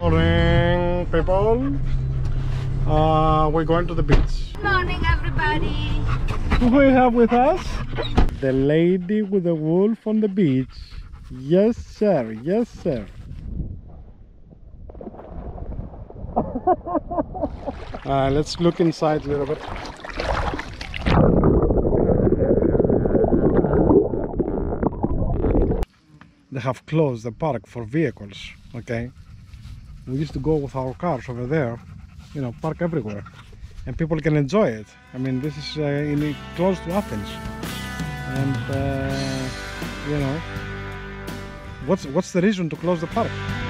morning, people. We're going to the beach. Good morning, everybody. Who we have with us? The lady with the wolf on the beach. Yes, sir. Yes, sir. Let's look inside a little bit. They have closed the park for vehicles, okay? We used to go with our cars over there, you know, park everywhere, and people can enjoy it. I mean, this is close to Athens, and you know, what's the reason to close the park?